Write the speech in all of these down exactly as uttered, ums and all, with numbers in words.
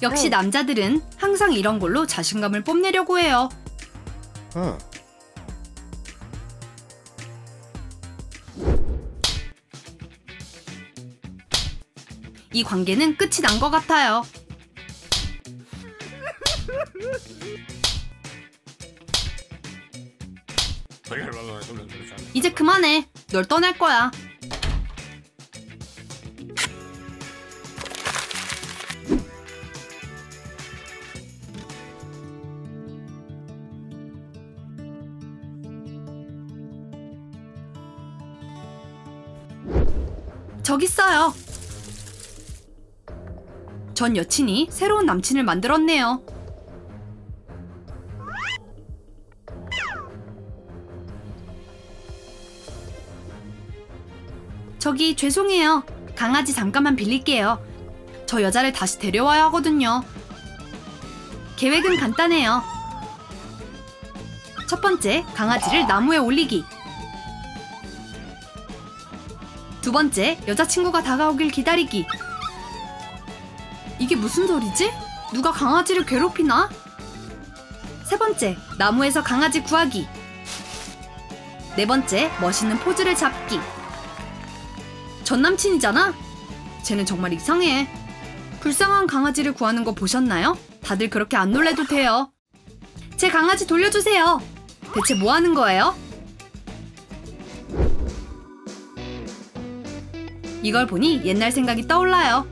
역시 남자들은 항상 이런 걸로 자신감을 뽐내려고 해요. 어. 이 관계는 끝이 난 것 같아요. 이제 그만해. 널 떠날 거야. 저기 있어요. 전 여친이 새로운 남친을 만들었네요. 저기 죄송해요. 강아지 잠깐만 빌릴게요. 저 여자를 다시 데려와야 하거든요. 계획은 간단해요. 첫 번째, 강아지를 나무에 올리기. 두 번째, 여자친구가 다가오길 기다리기. 이게 무슨 소리지? 누가 강아지를 괴롭히나? 세 번째, 나무에서 강아지 구하기. 네 번째, 멋있는 포즈를 잡기. 전 남친이잖아? 쟤는 정말 이상해. 불쌍한 강아지를 구하는 거 보셨나요? 다들 그렇게 안 놀래도 돼요. 제 강아지 돌려주세요. 대체 뭐 하는 거예요? 이걸 보니 옛날 생각이 떠올라요.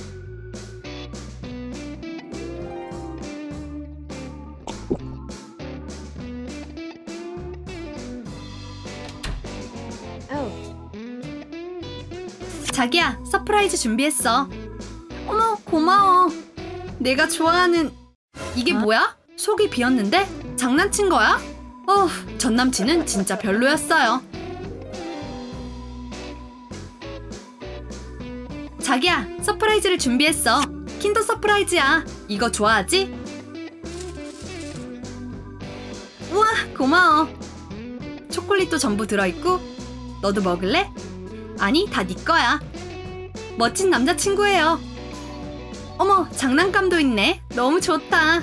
자기야, 서프라이즈 준비했어. 어머, 고마워. 내가 좋아하는... 이게 뭐야? 속이 비었는데? 장난친 거야? 어후, 전 남친은 진짜 별로였어요. 자기야, 서프라이즈를 준비했어. 킨더 서프라이즈야. 이거 좋아하지? 우와, 고마워. 초콜릿도 전부 들어있고. 너도 먹을래? 아니, 다 네 거야. 멋진 남자친구예요. 어머, 장난감도 있네. 너무 좋다.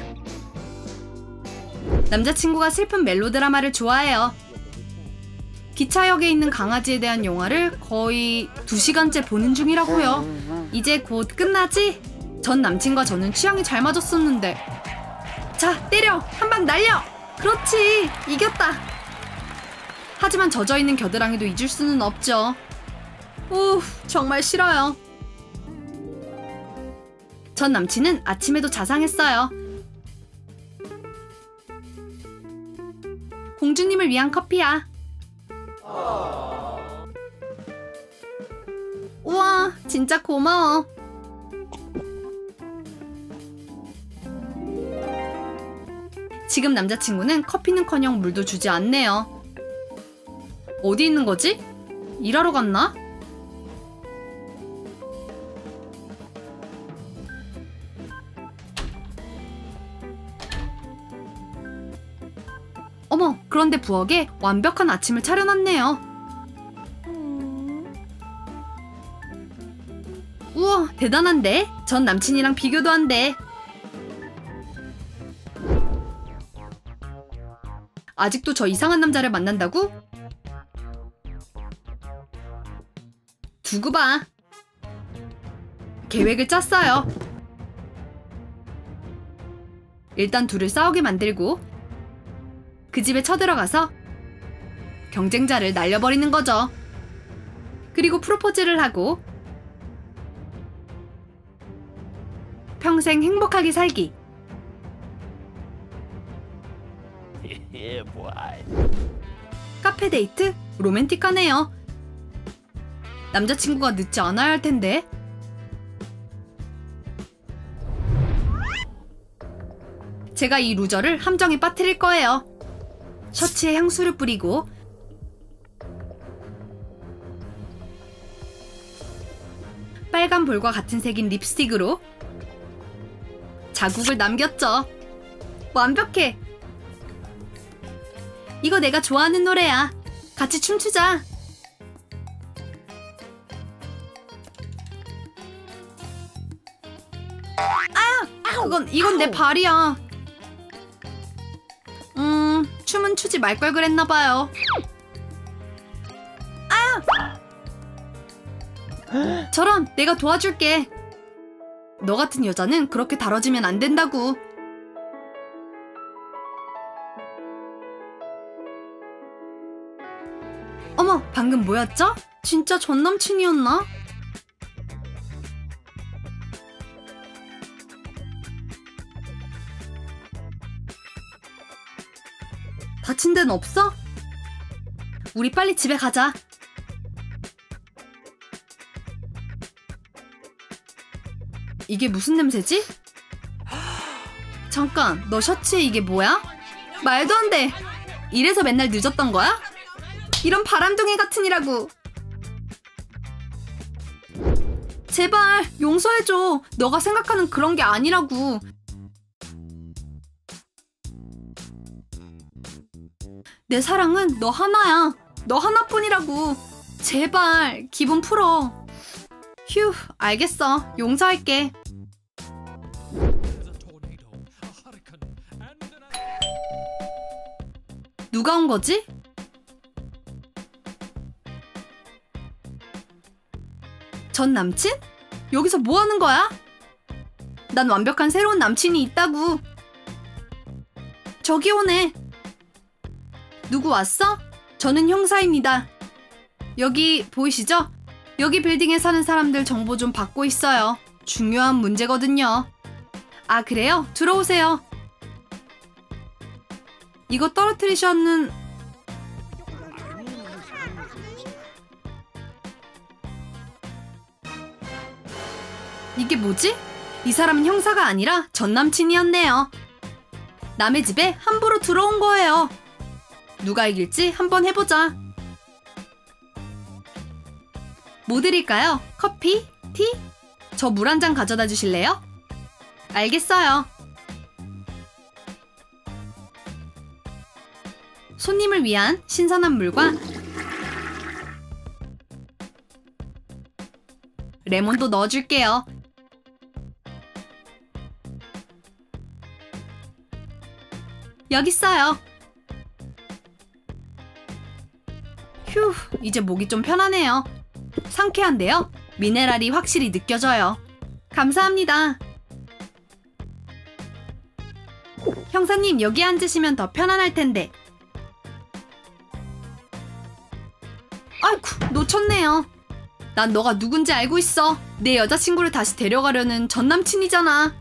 남자친구가 슬픈 멜로드라마를 좋아해요. 기차역에 있는 강아지에 대한 영화를 거의 두 시간째 보는 중이라고요. 이제 곧 끝나지? 전 남친과 저는 취향이 잘 맞았었는데. 자, 때려! 한 방 날려! 그렇지! 이겼다! 하지만 젖어있는 겨드랑이도 잊을 수는 없죠. 우, 정말 싫어요. 전 남친은 아침에도 자상했어요. 공주님을 위한 커피야. 우와, 진짜 고마워. 지금 남자친구는 커피는커녕 물도 주지 않네요. 어디 있는 거지? 일하러 갔나? 어머, 그런데 부엌에 완벽한 아침을 차려놨네요. 우와, 대단한데? 전 남친이랑 비교도 안 돼. 아직도 저 이상한 남자를 만난다고? 두고 봐. 계획을 짰어요. 일단 둘을 싸우게 만들고 그 집에 쳐들어가서 경쟁자를 날려버리는 거죠. 그리고 프로포즈를 하고 평생 행복하게 살기. 카페 데이트? 로맨틱하네요. 남자친구가 늦지 않아야 할 텐데. 제가 이 루저를 함정에 빠뜨릴 거예요. 셔츠에 향수를 뿌리고 빨간 볼과 같은 색인 립스틱으로 자국을 남겼죠. 완벽해. 이거 내가 좋아하는 노래야. 같이 춤추자. 아! 그건 이건 내 발이야. 음, 춤은 추지 말 걸 그랬나봐요. 아야! 저런, 내가 도와줄게. 너 같은 여자는 그렇게 다뤄지면 안 된다고. 어머, 방금 뭐였죠? 진짜 전 남친이었나? 다친 데는 없어? 우리 빨리 집에 가자. 이게 무슨 냄새지? 잠깐, 너 셔츠에 이게 뭐야? 말도 안 돼. 이래서 맨날 늦었던 거야? 이런 바람둥이 같으니라고. 제발 용서해줘. 너가 생각하는 그런 게 아니라고. 내 사랑은 너 하나야. 너 하나뿐이라고. 제발 기분 풀어. 휴, 알겠어. 용서할게. 누가 온 거지? 전 남친? 여기서 뭐 하는 거야? 난 완벽한 새로운 남친이 있다고. 저기 오네. 누구 왔어? 저는 형사입니다. 여기 보이시죠? 여기 빌딩에 사는 사람들 정보 좀 받고 있어요. 중요한 문제거든요. 아, 그래요? 들어오세요. 이거 떨어뜨리셨는... 이게 뭐지? 이 사람은 형사가 아니라 전 남친이었네요. 남의 집에 함부로 들어온 거예요. 누가 이길지 한번 해보자. 뭐 드릴까요? 커피? 티? 저 물 한 잔 가져다 주실래요? 알겠어요. 손님을 위한 신선한 물과 레몬도 넣어줄게요. 여기 있어요. 휴, 이제 목이 좀 편하네요. 상쾌한데요? 미네랄이 확실히 느껴져요. 감사합니다. 형사님, 여기 앉으시면 더 편안할 텐데. 아이쿠, 놓쳤네요. 난 너가 누군지 알고 있어. 내 여자친구를 다시 데려가려는 전 남친이잖아.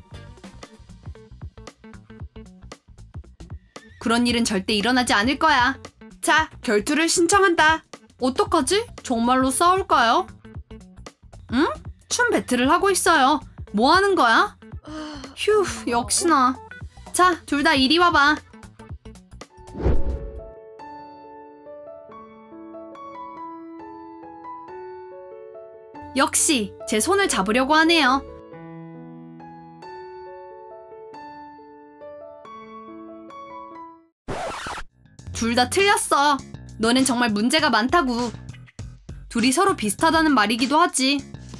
그런 일은 절대 일어나지 않을 거야. 자, 결투를 신청한다. 어떡하지? 정말로 싸울까요? 응? 춤 배틀을 하고 있어요. 뭐 하는 거야? 휴, 역시나. 자, 둘 다 이리 와봐. 역시 제 손을 잡으려고 하네요. 둘 다 틀렸어. 너넨 정말 문제가 많다고. 둘이 서로 비슷하다는 말이기도 하지.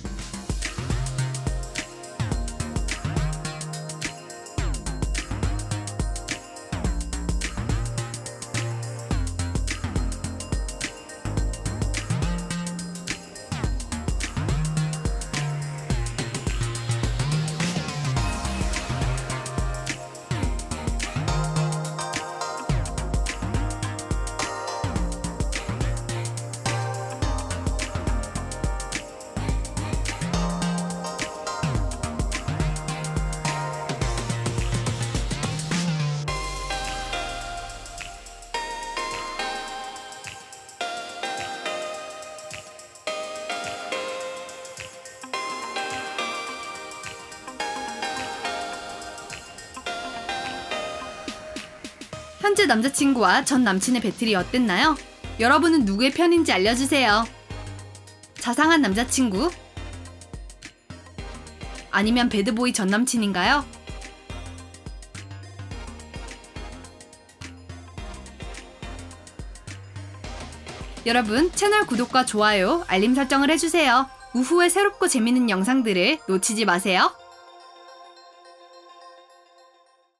현재 남자친구와 전 남친의 배틀이 어땠나요? 여러분은 누구의 편인지 알려주세요. 자상한 남자친구? 아니면 배드보이 전 남친인가요? 여러분, 채널 구독과 좋아요, 알림 설정을 해주세요. 우후의 새롭고 재밌는 영상들을 놓치지 마세요.